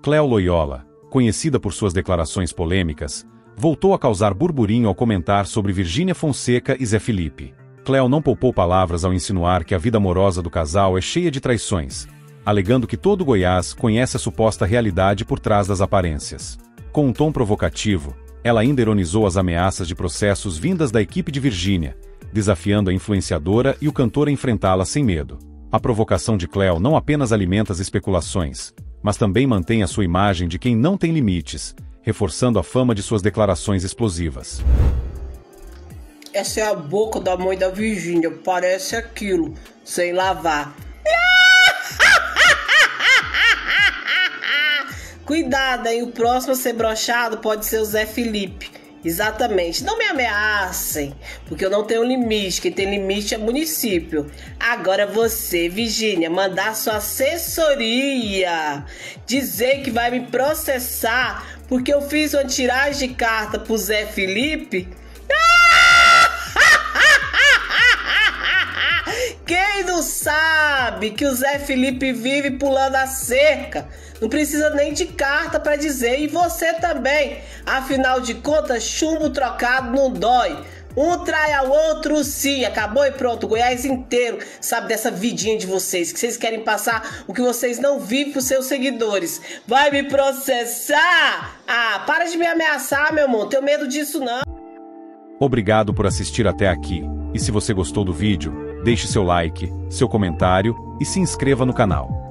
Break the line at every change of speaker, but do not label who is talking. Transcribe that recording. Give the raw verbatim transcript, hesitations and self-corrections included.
Cléo Loyola, conhecida por suas declarações polêmicas, voltou a causar burburinho ao comentar sobre Virgínia Fonseca e Zé Felipe. Cléo não poupou palavras ao insinuar que a vida amorosa do casal é cheia de traições, alegando que todo Goiás conhece a suposta realidade por trás das aparências. Com um tom provocativo, ela ainda ironizou as ameaças de processos vindas da equipe de Virgínia, desafiando a influenciadora e o cantor a enfrentá-la sem medo. A provocação de Cléo não apenas alimenta as especulações, mas também mantém a sua imagem de quem não tem limites, reforçando a fama de suas declarações explosivas.
Essa é a boca da mãe da Virgínia, parece aquilo, sem lavar. Cuidado, hein? O próximo a ser broxado pode ser o Zé Felipe. Exatamente. Não me ameacem, porque eu não tenho limite. Quem tem limite é município. Agora você, Virgínia, mandar sua assessoria dizer que vai me processar porque eu fiz uma tiragem de carta pro Zé Felipe. Quem não sabe que o Zé Felipe vive pulando a cerca? Não precisa nem de carta para dizer, e você também. Afinal de contas, chumbo trocado não dói. Um trai ao outro sim, acabou e pronto. Goiás inteiro sabe dessa vidinha de vocês, que vocês querem passar o que vocês não vivem pros seus seguidores. Vai me processar? Ah, para de me ameaçar, meu irmão, tenho medo disso não.
Obrigado por assistir até aqui, e se você gostou do vídeo, deixe seu like, seu comentário e se inscreva no canal.